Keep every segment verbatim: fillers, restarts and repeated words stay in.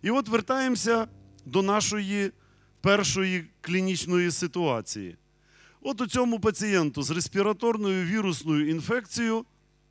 І от вертаємося до нашої першої клінічної ситуації. От у цьому пацієнту з респіраторною вірусною інфекцією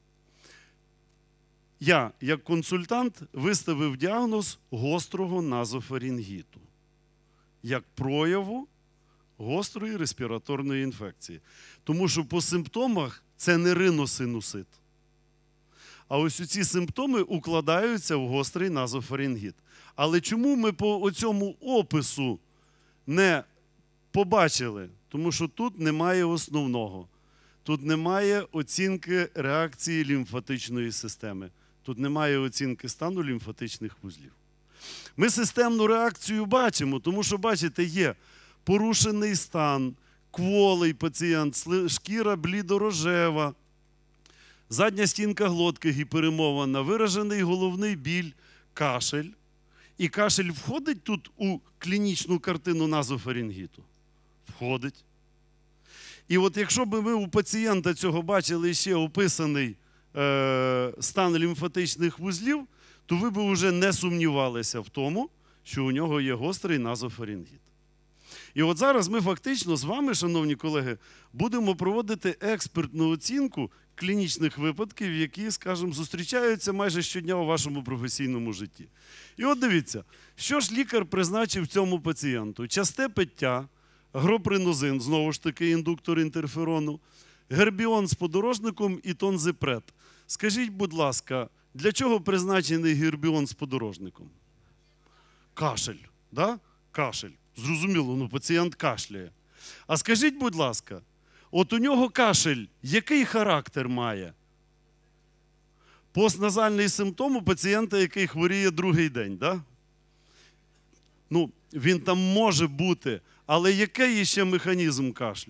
я, як консультант, виставив діагноз гострого назофарингіту, як прояву гострої респіраторної інфекції. Тому що по симптомах це не риносинусит. А ось ці симптоми укладаються в гострий назофарингіт. Але чому ми по цьому опису не побачили? Тому що тут немає основного. Тут немає оцінки реакції лімфатичної системи. Тут немає оцінки стану лімфатичних вузлів. Ми системну реакцію бачимо, тому що, бачите, є порушений стан, кволий пацієнт, шкіра блідорожева, задня стінка глотки гіперемована, виражений головний біль, кашель. І кашель входить тут у клінічну картину назофарингіту? Входить. І от якщо б ми у пацієнта цього бачили ще описаний е, стан лімфатичних вузлів, то ви б вже не сумнівалися в тому, що у нього є гострий назофарингіт. І от зараз ми фактично з вами, шановні колеги, будемо проводити експертну оцінку клінічних випадків, які, скажімо, зустрічаються майже щодня у вашому професійному житті. І от дивіться, що ж лікар призначив цьому пацієнту? Часте пиття, гропринозин, знову ж таки індуктор інтерферону, гербіон з подорожником і тонзепред. Скажіть, будь ласка, для чого призначений гербіон з подорожником? Кашель, да? Кашель. Зрозуміло, ну пацієнт кашляє. А скажіть, будь ласка, от у нього кашель який характер має? Постназальний симптом у пацієнта, який хворіє другий день, да? Ну, він там може бути, але який ще механізм кашлю?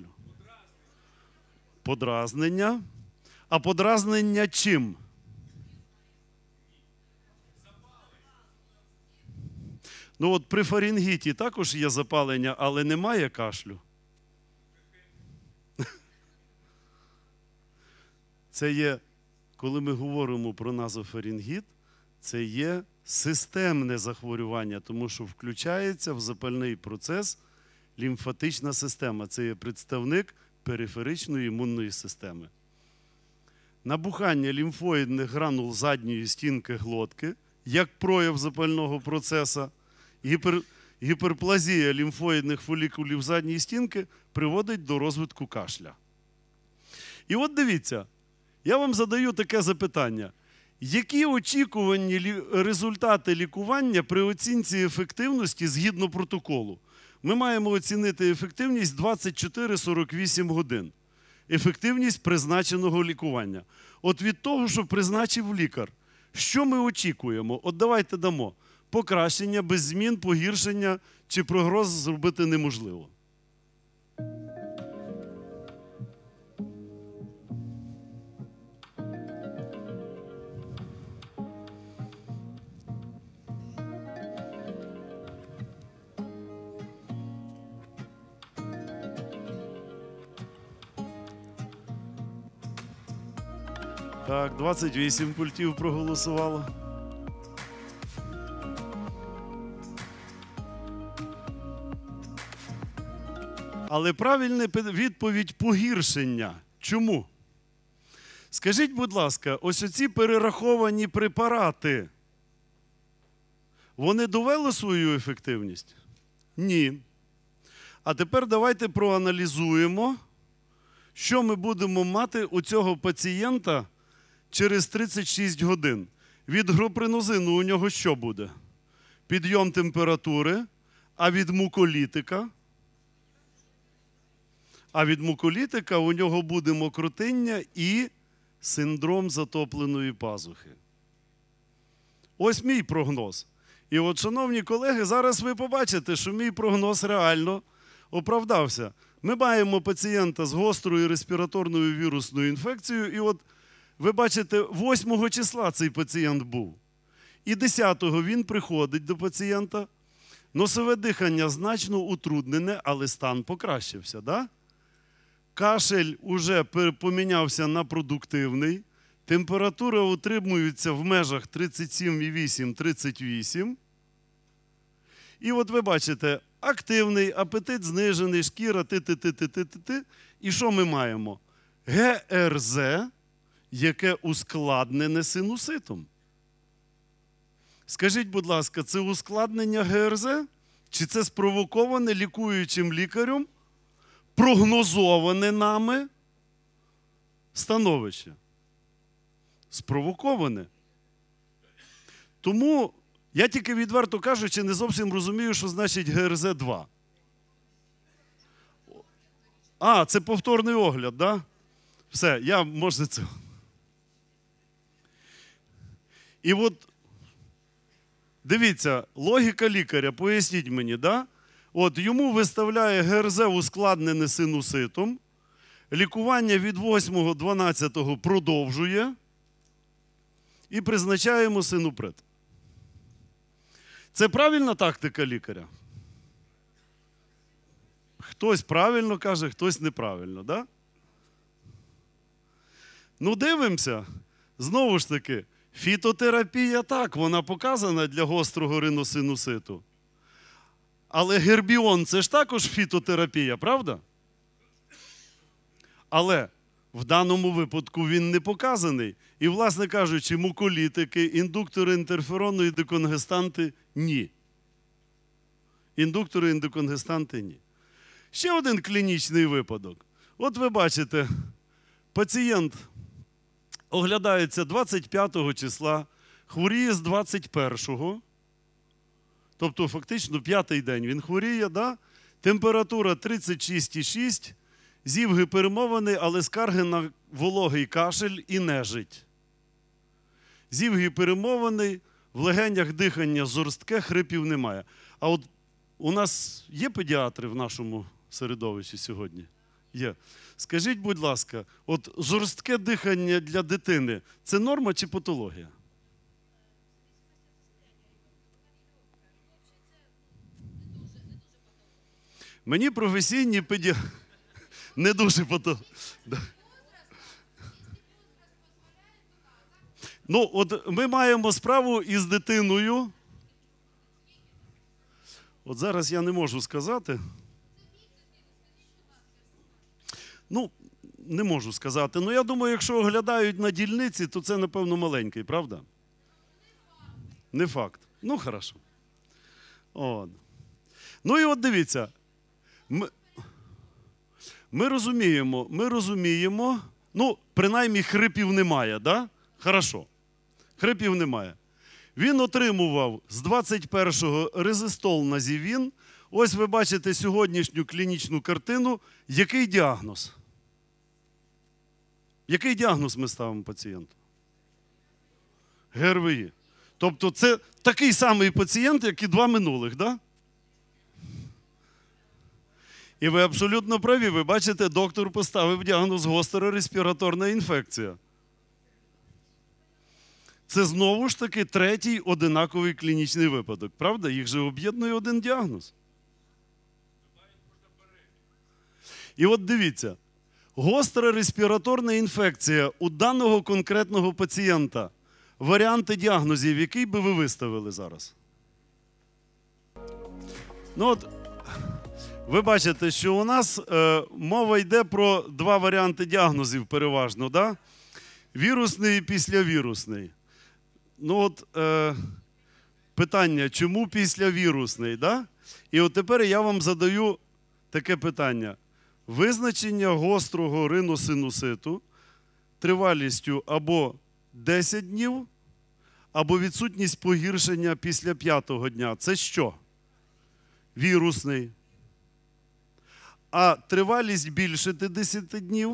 Подразнення. А подразнення чим? Ну от при фарингіті також є запалення, але немає кашлю. Це є, коли ми говоримо про назофарингіт, це є системне захворювання, тому що включається в запальний процес лімфатична система. Це є представник периферичної імунної системи. Набухання лімфоїдних гранул задньої стінки глотки, як прояв запального процесу, гіпер... гіперплазія лімфоїдних фолікулів задньої стінки приводить до розвитку кашля. І от дивіться, я вам задаю таке запитання. Які очікувані лі... результати лікування при оцінці ефективності згідно протоколу? Ми маємо оцінити ефективність двадцять чотири сорок вісім годин. Ефективність призначеного лікування. От від того, що призначив лікар, що ми очікуємо? От давайте дамо. Покращення, без змін, погіршення чи прогноз зробити неможливо. Так, двадцять вісім пультів проголосувало. Але правильна відповідь – погіршення. Чому? Скажіть, будь ласка, ось оці перераховані препарати, вони довели свою ефективність? Ні. А тепер давайте проаналізуємо, що ми будемо мати у цього пацієнта через тридцять шість годин. Від гропринозину у нього що буде? Підйом температури, а від муколітика? А від муколітика у нього буде мокротиння і синдром затопленої пазухи. Ось мій прогноз. І от, шановні колеги, зараз ви побачите, що мій прогноз реально оправдався. Ми маємо пацієнта з гострою респіраторною вірусною інфекцією, і от ви бачите, восьмого числа цей пацієнт був. І десятого він приходить до пацієнта. Носове дихання значно утруднене, але стан покращився, да? Кашель уже помінявся на продуктивний. Температура утримується в межах тридцять сім і вісім - тридцять вісім. І от ви бачите, активний, апетит знижений, шкіра, ти-ти-ти-ти-ти-ти. І що ми маємо? ГРЗ, яке ускладнене синуситом. Скажіть, будь ласка, це ускладнення ГРЗ? Чи це спровоковане лікуючим лікарем, прогнозоване нами становище? Спровоковане. Тому я тільки відверто кажучи, не зовсім розумію, що значить ГРЗ два. А, це повторний огляд, так? Да? Все, я, може, це. І от, дивіться, логіка лікаря, поясніть мені, да? От йому виставляє ГРЗ ускладнене синуситом, лікування від восьмого дванадцятого продовжує і призначаємо синупред. Це правильна тактика лікаря? Хтось правильно каже, хтось неправильно, да? Ну, дивимося. Знову ж таки, фітотерапія так, вона показана для гострого риносинуситу. Але гербіон – це ж також фітотерапія, правда? Але в даному випадку він не показаний. І, власне кажучи, муколітики, індуктори інтерферону і деконгестанти – ні. Індуктори і деконгестанти – ні. Ще один клінічний випадок. От ви бачите, пацієнт оглядається двадцять п'ятого числа, хворіє з двадцять першого, тобто фактично п'ятий день він хворіє, да? Температура тридцять шість цілих шість, зів гіпермований, але скарги на вологий кашель і нежить. Зів гіпермований, в легенях дихання жорстке, хрипів немає. А от у нас є педіатри в нашому середовищі сьогодні? Є. Скажіть, будь ласка, от жорстке дихання для дитини – це норма чи патологія? Мені професійні педіатри не дуже патологія. Ну, от ми маємо справу із дитиною. От зараз я не можу сказати. Ну, не можу сказати. Ну, я думаю, якщо оглядають на дільниці, то це, напевно, маленький, правда? Не факт. Ну, хорошо. От. Ну, і от дивіться. Ми, ми розуміємо, ми розуміємо, ну, принаймні хрипів немає, да? Хорошо. Хрипів немає. Він отримував з двадцять першого резистол назівін. Ось ви бачите сьогоднішню клінічну картину. Який діагноз? Який діагноз ми ставимо пацієнту? ГРВІ. Тобто це такий самий пацієнт, як і два минулих, так? Да? І ви абсолютно праві. Ви бачите, доктор поставив діагноз гостра респіраторна інфекція. Це знову ж таки третій одинаковий клінічний випадок. Правда? Їх же об'єднує один діагноз. І от дивіться, гостра респіраторна інфекція у даного конкретного пацієнта. Варіанти діагнозів, який би ви виставили зараз? Ну от, ви бачите, що у нас е, мова йде про два варіанти діагнозів переважно, да? Вірусний і післявірусний. Ну от, е, питання, чому післявірусний, да? І от тепер я вам задаю таке питання. Визначення гострого риносинуситу тривалістю або десять днів, або відсутність погіршення після п'ятого дня. Це що? Вірусний. А тривалість більше десяти днів,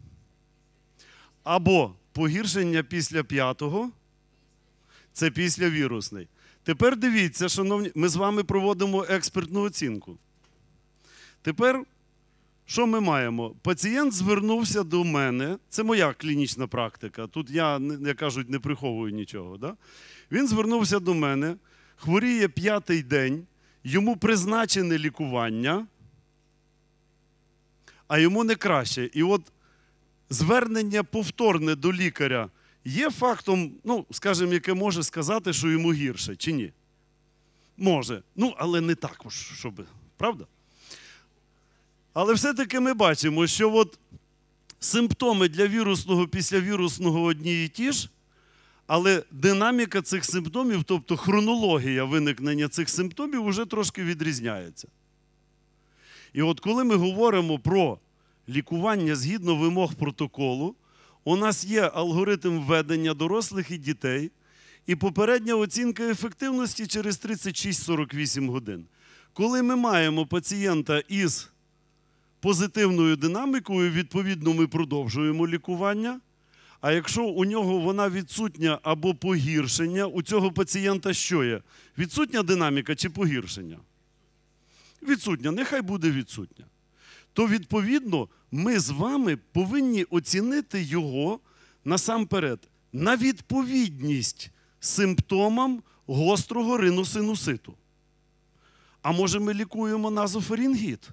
або погіршення після п'ятого, це післявірусний. Тепер дивіться, шановні, ми з вами проводимо експертну оцінку. Тепер, що ми маємо? Пацієнт звернувся до мене, це моя клінічна практика, тут я, як кажуть, не приховую нічого. Да? Він звернувся до мене, хворіє п'ятий день, йому призначене лікування, а йому не краще. І от звернення повторне до лікаря є фактом, ну, скажімо, яке може сказати, що йому гірше, чи ні? Може. Ну, але не так уж, щоб, правда? Але все-таки ми бачимо, що от симптоми для вірусного, післявірусного одні і ті ж, але динаміка цих симптомів, тобто хронологія виникнення цих симптомів, вже трошки відрізняється. І от коли ми говоримо про лікування згідно вимог протоколу, у нас є алгоритм введення дорослих і дітей і попередня оцінка ефективності через тридцять шість - сорок вісім годин. Коли ми маємо пацієнта із позитивною динамікою, відповідно, ми продовжуємо лікування. А якщо у нього вона відсутня або погіршення, у цього пацієнта що є? Відсутня динаміка чи погіршення? Відсутня, нехай буде відсутня. То, відповідно, ми з вами повинні оцінити його насамперед на відповідність симптомам гострого риносинуситу. А може ми лікуємо назофарингіт?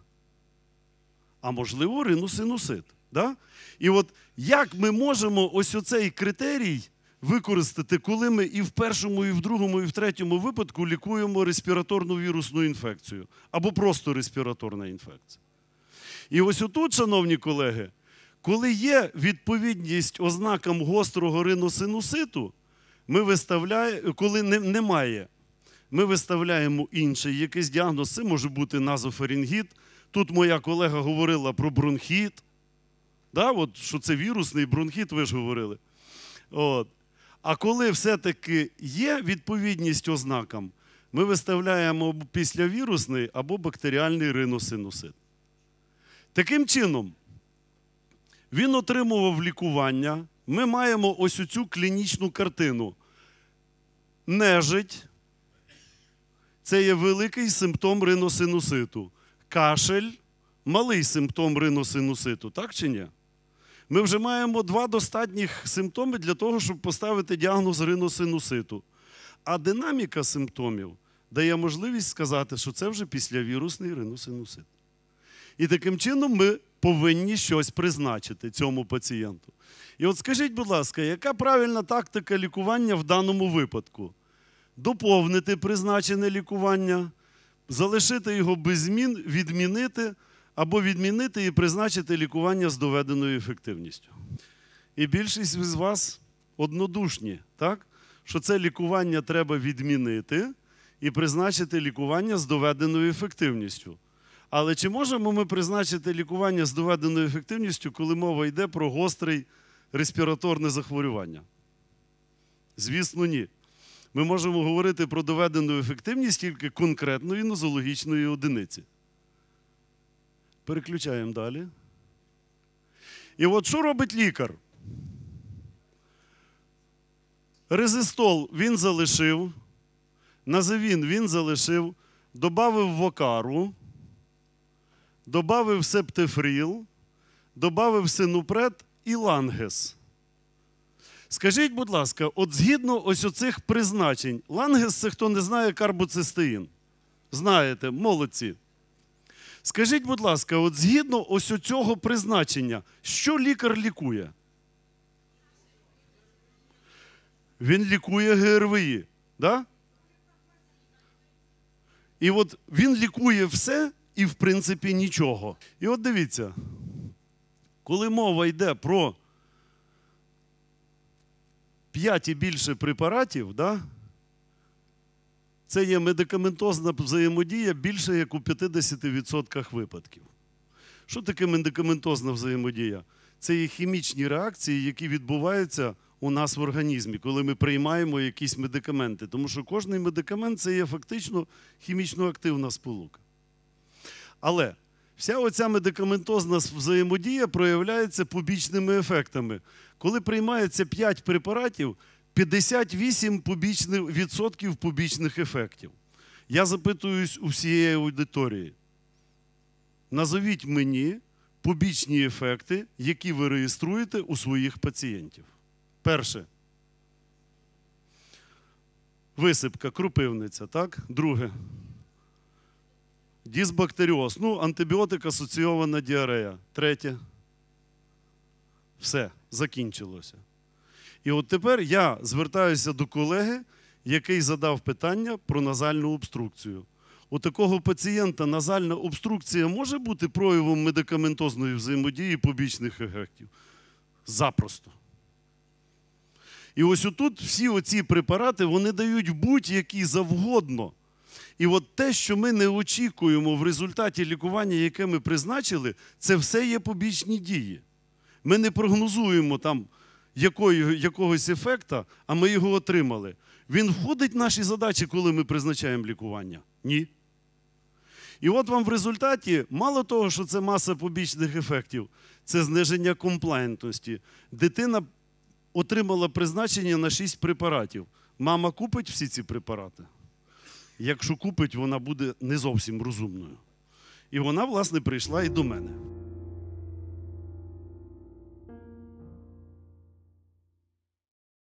А можливо риносинусит. Да? І от як ми можемо ось оцей критерій використати, коли ми і в першому, і в другому, і в третьому випадку лікуємо респіраторну вірусну інфекцію або просто респіраторна інфекція. І ось отут, шановні колеги, коли є відповідність ознакам гострого риносинуситу, ми виставляємо, коли не, немає, ми виставляємо інший якийсь діагноз. Це може бути назофарингіт. Тут моя колега говорила про бронхіт. Да, от, що це вірусний бронхіт, ви ж говорили. От. А коли все-таки є відповідність ознакам, ми виставляємо або післявірусний, або бактеріальний риносинусит. Таким чином, він отримував лікування. Ми маємо ось оцю клінічну картину. Нежить – це є великий симптом риносинуситу. Кашель – малий симптом риносинуситу, так чи ні? Ми вже маємо два достатніх симптоми для того, щоб поставити діагноз риносинуситу. А динаміка симптомів дає можливість сказати, що це вже післявірусний риносинусит. І таким чином ми повинні щось призначити цьому пацієнту. І от скажіть, будь ласка, яка правильна тактика лікування в даному випадку? Доповнити призначене лікування, залишити його без змін, відмінити, або відмінити і призначити лікування з доведеною ефективністю. І більшість з вас однодушні, так? Що це лікування треба відмінити і призначити лікування з доведеною ефективністю. Але чи можемо ми призначити лікування з доведеною ефективністю, коли мова йде про гострий респіраторне захворювання? Звісно, ні. Ми можемо говорити про доведену ефективність тільки конкретної нозологічної одиниці. Переключаємо далі. І от що робить лікар? Резистол він залишив, назавін він залишив, добавив вокару, добавив септифріл, добавив синупред і лангес. Скажіть, будь ласка, от згідно ось оцих призначень, лангес – це, хто не знає, карбоцистеїн. Знаєте, молодці. Скажіть, будь ласка, от згідно ось цього призначення, що лікар лікує? Він лікує ГРВІ, да? І от він лікує все і, в принципі, нічого. І от дивіться, коли мова йде про п'ять і більше препаратів, да, це є медикаментозна взаємодія більше як у п'ятдесят відсотків випадків. Що таке медикаментозна взаємодія? Це є хімічні реакції, які відбуваються у нас в організмі, коли ми приймаємо якісь медикаменти. Тому що кожний медикамент – це є фактично хімічно активна сполука. Але вся оця медикаментозна взаємодія проявляється побічними ефектами. Коли приймається п'ять препаратів, п'ятдесят вісім відсотків побічних ефектів. Я запитуюсь у всієї аудиторії. Назовіть мені побічні ефекти, які ви реєструєте у своїх пацієнтів. Перше. Висипка, крупивниця, так? Друге. Дисбактеріоз, ну, антибіотик-асоційована діарея. Третє. Все, закінчилося. І от тепер я звертаюся до колеги, який задав питання про назальну обструкцію. У такого пацієнта назальна обструкція може бути проявом медикаментозної взаємодії побічних ефектів? Запросто. І ось отут всі оці препарати, вони дають будь-які завгодно. І от те, що ми не очікуємо в результаті лікування, яке ми призначили, це все є побічні дії. Ми не прогнозуємо там якої, якогось ефекта, а ми його отримали. Він входить в наші задачі, коли ми призначаємо лікування? Ні. І от вам в результаті, мало того, що це маса побічних ефектів, це зниження комплаєнтності. Дитина отримала призначення на шість препаратів. Мама купить всі ці препарати? Якщо купить, вона буде не зовсім розумною. І вона, власне, прийшла і до мене.